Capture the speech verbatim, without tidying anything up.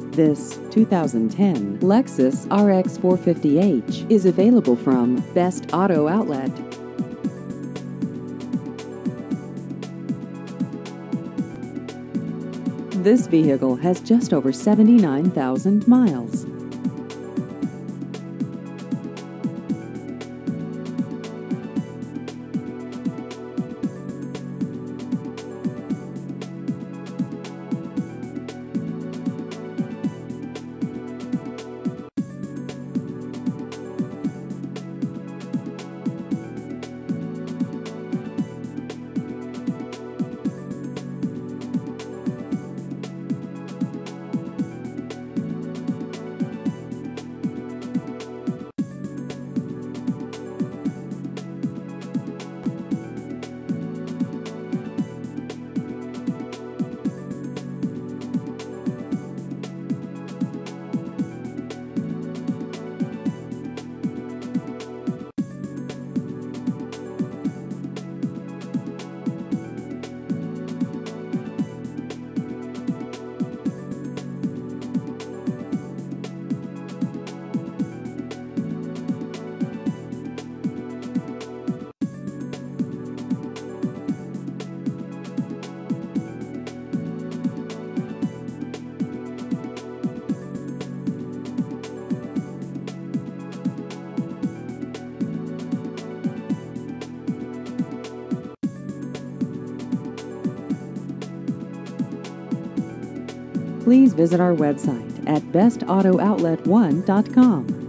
This two thousand ten Lexus R X four fifty H is available from Best Auto Outlet. This vehicle has just over seventy-nine thousand miles. Please visit our website at best auto outlet one dot com.